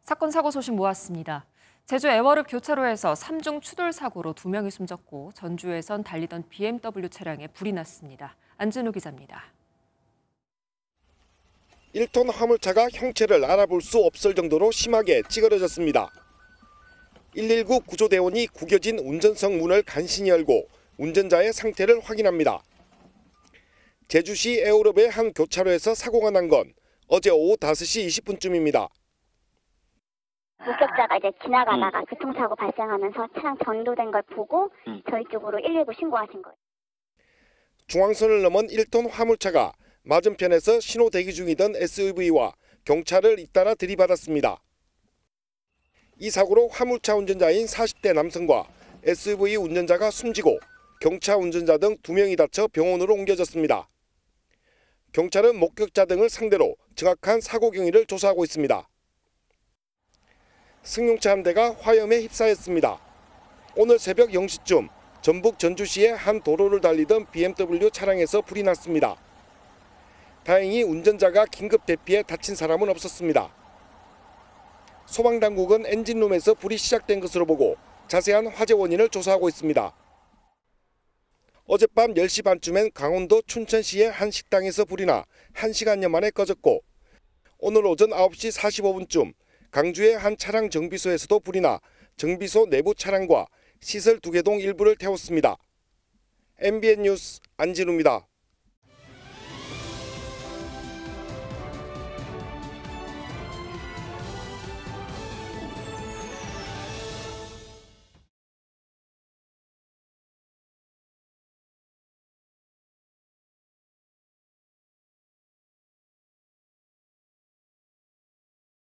사건 사고 소식 모았습니다. 제주 애월읍 교차로에서 3중 추돌 사고로 2명이 숨졌고 전주에선 달리던 BMW 차량에 불이 났습니다. 안진우 기자입니다. 1톤 화물차가 형체를 알아볼 수 없을 정도로 심하게 찌그러졌습니다. 119 구조대원이 구겨진 운전석 문을 간신히 열고 운전자의 상태를 확인합니다. 제주시 애월읍의 한 교차로에서 사고가 난 건 어제 오후 5시 20분쯤입니다. 목격자가 이제 지나가다가 교통사고 발생하면서 차량 전도된 걸 보고 저희 쪽으로 119 신고하신 거예요. 중앙선을 넘은 1톤 화물차가 맞은편에서 신호 대기 중이던 SUV와 경찰을 잇따라 들이받았습니다. 이 사고로 화물차 운전자인 40대 남성과 SUV 운전자가 숨지고 경차 운전자 등 2명이 다쳐 병원으로 옮겨졌습니다. 경찰은 목격자 등을 상대로 정확한 사고 경위를 조사하고 있습니다. 승용차 한 대가 화염에 휩싸였습니다. 오늘 새벽 0시쯤 전북 전주시의 한 도로를 달리던 BMW 차량에서 불이 났습니다. 다행히 운전자가 긴급 대피해 다친 사람은 없었습니다. 소방당국은 엔진룸에서 불이 시작된 것으로 보고 자세한 화재 원인을 조사하고 있습니다. 어젯밤 10시 반쯤엔 강원도 춘천시의 한 식당에서 불이 나 1시간여 만에 꺼졌고 오늘 오전 9시 45분쯤 강주의 한 차량 정비소에서도 불이 나 정비소 내부 차량과 시설 2개 동 일부를 태웠습니다. MBN 뉴스 안진우입니다.